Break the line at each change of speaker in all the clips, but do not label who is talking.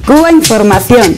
Cuba Información.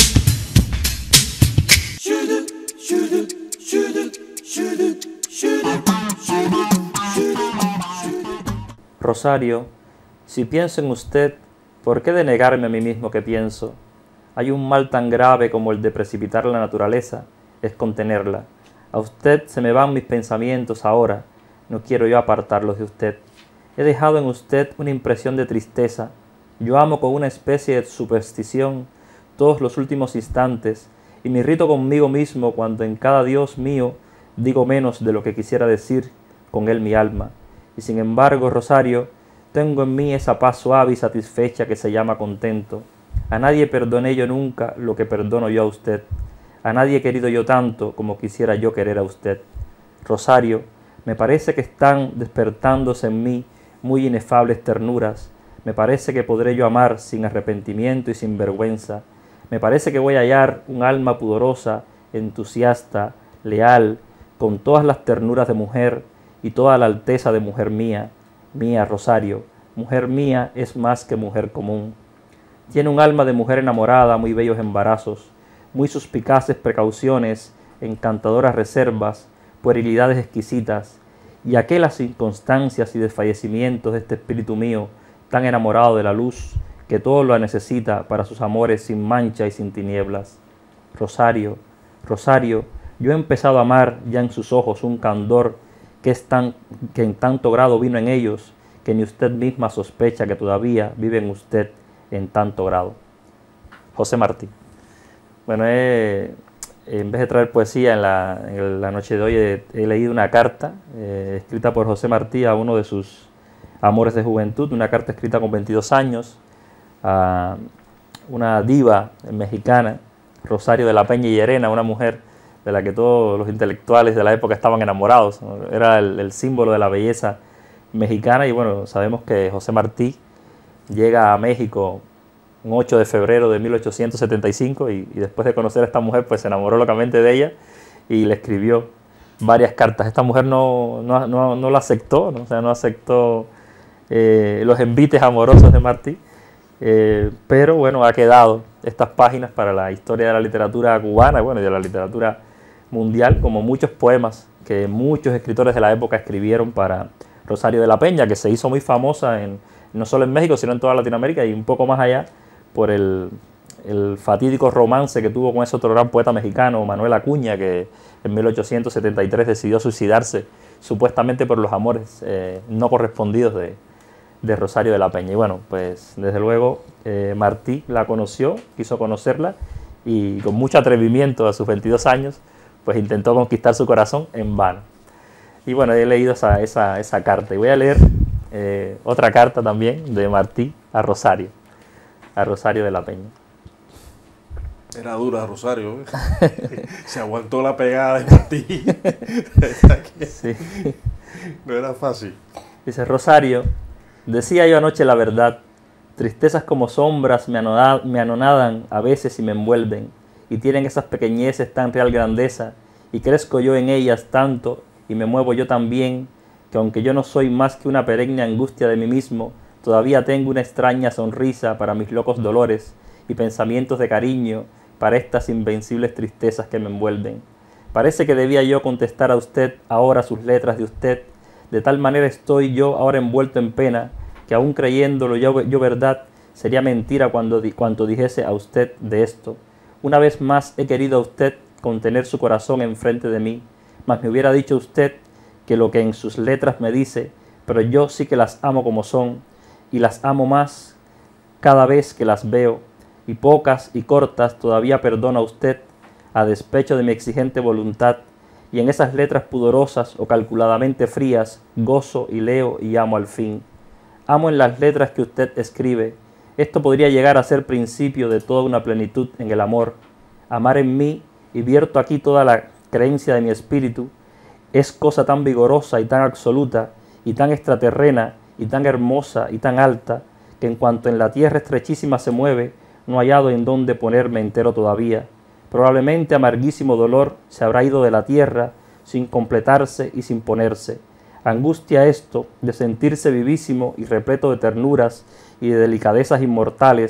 Rosario, si pienso en usted, ¿por qué de negarme a mí mismo que pienso? Hay un mal tan grave como el de precipitar la naturaleza, es contenerla. A usted se me van mis pensamientos ahora, no quiero yo apartarlos de usted. He dejado en usted una impresión de tristeza. Yo amo con una especie de superstición todos los últimos instantes y me irrito conmigo mismo cuando en cada Dios mío digo menos de lo que quisiera decir con él mi alma. Y sin embargo, Rosario, tengo en mí esa paz suave y satisfecha que se llama contento. A nadie perdoné yo nunca lo que perdono yo a usted. A nadie he querido yo tanto como quisiera yo querer a usted. Rosario, me parece que están despertándose en mí muy inefables ternuras. Me parece que podré yo amar sin arrepentimiento y sin vergüenza. Me parece que voy a hallar un alma pudorosa, entusiasta, leal, con todas las ternuras de mujer y toda la alteza de mujer mía. Mía, Rosario, mujer mía es más que mujer común. Tiene un alma de mujer enamorada, muy bellos embarazos, muy suspicaces precauciones, encantadoras reservas, puerilidades exquisitas, y aquellas inconstancias y desfallecimientos de este espíritu mío, tan enamorado de la luz, que todo lo necesita para sus amores sin mancha y sin tinieblas. Rosario, Rosario, yo he empezado a amar ya en sus ojos un candor que en tanto grado vino en ellos, que ni usted misma sospecha que todavía vive en usted en tanto grado. José Martí. Bueno, en vez de traer poesía en la noche de hoy, he leído una carta escrita por José Martí a uno de sus amores de juventud, una carta escrita con 22 años, a una diva mexicana, Rosario de la Peña y Llerena, una mujer de la que todos los intelectuales de la época estaban enamorados, ¿no? Era el símbolo de la belleza mexicana. Y bueno, sabemos que José Martí llega a México un 8 de febrero de 1875 y después de conocer a esta mujer pues se enamoró locamente de ella y le escribió varias cartas. Esta mujer no la aceptó, ¿no? O sea, no aceptó los envites amorosos de Martí, pero bueno, ha quedado estas páginas para la historia de la literatura cubana, bueno, y de la literatura mundial, como muchos poemas que muchos escritores de la época escribieron para Rosario de la Peña, que se hizo muy famosa no solo en México, sino en toda Latinoamérica y un poco más allá, por el fatídico romance que tuvo con ese otro gran poeta mexicano, Manuel Acuña, que en 1873 decidió suicidarse, supuestamente por los amores no correspondidos de Rosario de la Peña. Y bueno, pues desde luego Martí la conoció, quiso conocerla, y con mucho atrevimiento a sus 22 años, pues intentó conquistar su corazón en vano. Y bueno, he leído esa carta, y voy a leer otra carta también de Martí a Rosario de la Peña.
Era dura Rosario, ¿eh? Se aguantó la pegada de Martí.
Sí.
No era fácil.
Dice: Rosario, decía yo anoche la verdad, tristezas como sombras me anonadan a veces y me envuelven, y tienen esas pequeñeces tan real grandeza, y crezco yo en ellas tanto, y me muevo yo también, que aunque yo no soy más que una perenne angustia de mí mismo, todavía tengo una extraña sonrisa para mis locos dolores, y pensamientos de cariño para estas invencibles tristezas que me envuelven. Parece que debía yo contestar a usted ahora sus letras de usted, de tal manera estoy yo ahora envuelto en pena, que aún creyéndolo yo verdad, sería mentira cuanto dijese a usted de esto. Una vez más he querido a usted contener su corazón enfrente de mí, mas me hubiera dicho usted que lo que en sus letras me dice, pero yo sí que las amo como son, y las amo más cada vez que las veo, y pocas y cortas todavía perdona usted, a despecho de mi exigente voluntad, y en esas letras pudorosas o calculadamente frías, gozo y leo y amo al fin. Amo en las letras que usted escribe. Esto podría llegar a ser principio de toda una plenitud en el amor. Amar en mí, y vierto aquí toda la creencia de mi espíritu, es cosa tan vigorosa y tan absoluta, y tan extraterrena, y tan hermosa y tan alta, que en cuanto en la tierra estrechísima se mueve, no he hallado en dónde ponerme entero todavía. Probablemente amarguísimo dolor se habrá ido de la tierra sin completarse y sin ponerse. Angustia esto de sentirse vivísimo y repleto de ternuras y de delicadezas inmortales,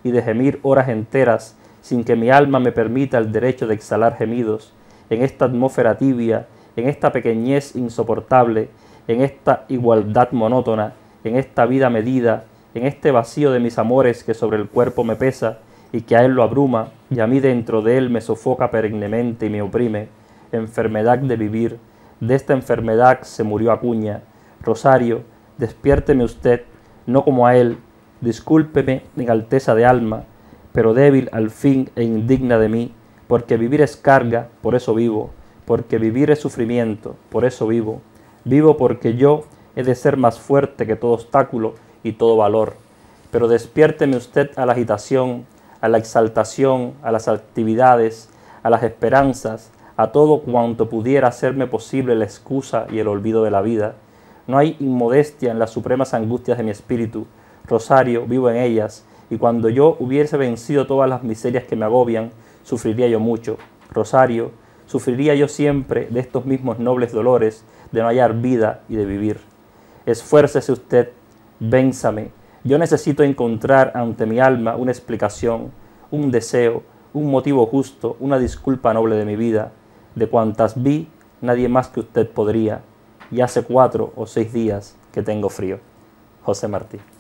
y de gemir horas enteras sin que mi alma me permita el derecho de exhalar gemidos, en esta atmósfera tibia, en esta pequeñez insoportable, en esta igualdad monótona, en esta vida medida, en este vacío de mis amores que sobre el cuerpo me pesa y que a él lo abruma y a mí dentro de él me sofoca perennemente y me oprime, enfermedad de vivir, de esta enfermedad se murió Acuña. Rosario, despiérteme usted, no como a él, discúlpeme en alteza de alma, pero débil al fin e indigna de mí, porque vivir es carga, por eso vivo, porque vivir es sufrimiento, por eso vivo. Vivo porque yo he de ser más fuerte que todo obstáculo y todo valor. Pero despiérteme usted a la agitación, a la exaltación, a las actividades, a las esperanzas, a todo cuanto pudiera hacerme posible la excusa y el olvido de la vida. No hay inmodestia en las supremas angustias de mi espíritu. Rosario, vivo en ellas, y cuando yo hubiese vencido todas las miserias que me agobian, sufriría yo mucho. Rosario, sufriría yo siempre de estos mismos nobles dolores, de no hallar vida y de vivir. Esfuércese usted, vénzame. Yo necesito encontrar ante mi alma una explicación, un deseo, un motivo justo, una disculpa noble de mi vida. De cuantas vi, nadie más que usted podría. Y hace 4 o 6 días que tengo frío. José Martí.